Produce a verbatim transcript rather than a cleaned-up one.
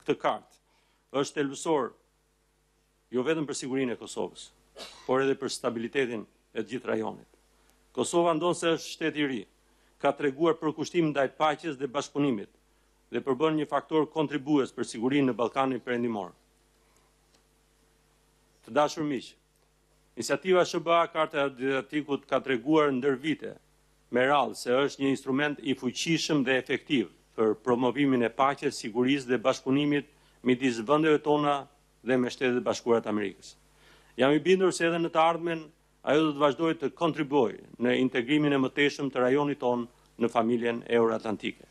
këtë kartë është thelbësor jo vetëm për sigurinë e Kosovës, por edhe për stabilitetin e gjithë rajonit. Kosova ndonë se është shtet i ri, ka treguar përkushtim ndaj paqes dhe bashkëpunimit dhe përbën një faktor kontribues për sigurinë në Ballkanin Perëndimor. Të dashur miq, iniciativa S B A Karta e Adriatikut ka treguar ndër vite me radhë se është një instrument i fuqishëm dhe efektiv për promovimin e paqes, sigurisë dhe bashkëpunimit midis vendeve tona dhe me Shtetet e Bashkuara të Amerikës. Jam i bindur se edhe në të ardhmen ajo do të vazhdojë të kontribuojë në integrimin e mëtejshëm të rajonit tonë në familjen euroatlantike.